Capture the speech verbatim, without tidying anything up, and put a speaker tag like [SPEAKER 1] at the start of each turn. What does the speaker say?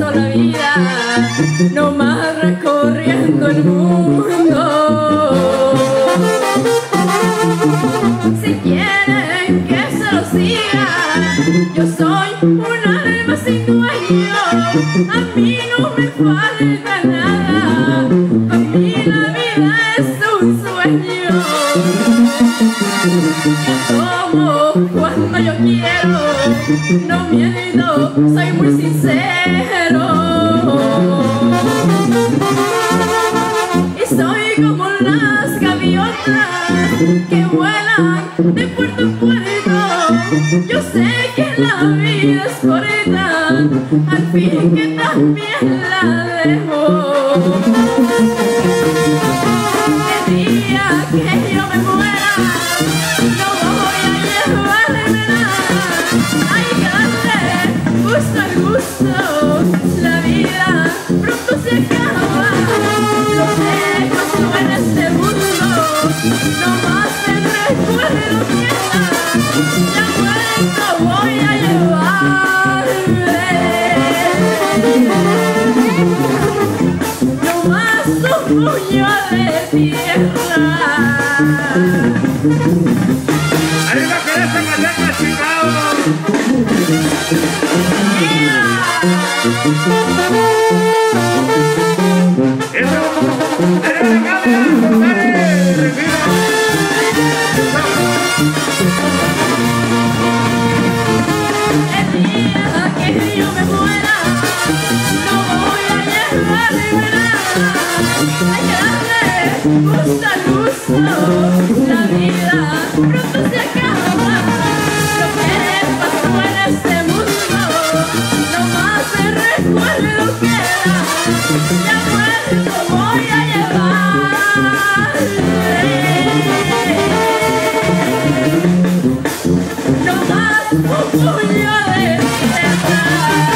[SPEAKER 1] paso la vida nomás recorriendo el mundo. Si quieren que se lo siga, yo soy un alma sin dueño. A mí no me falta nada, para mí la vida es un sueño. Como cuando yo quiero, no miento, soy muy sincero. Y soy como las gaviotas que vuelan de puerto en puerto. Yo sé que la vida es corta, al fin que también la dejo. El día que yo me muera, no voy a llevarme nada. Hay que darle gusto al gusto, la vida pronto se acaba. Los lejos no en este mundo, nomás el recuerdo queda. La muerte voy a llevarme, nomás un puño de tierra.
[SPEAKER 2] ¡Arriba que esa machaca, Chicago! ¡Eso! ¡Dale, dale,
[SPEAKER 1] El día que yo me muera, no voy a llevarme nada. Hay que darle gusto al gusto, la vida pronto se acaba. Lo que pasó en este mundo, nomás el recuerdo queda. Ya muerto voy a llevarme, nomás un puño de tierra.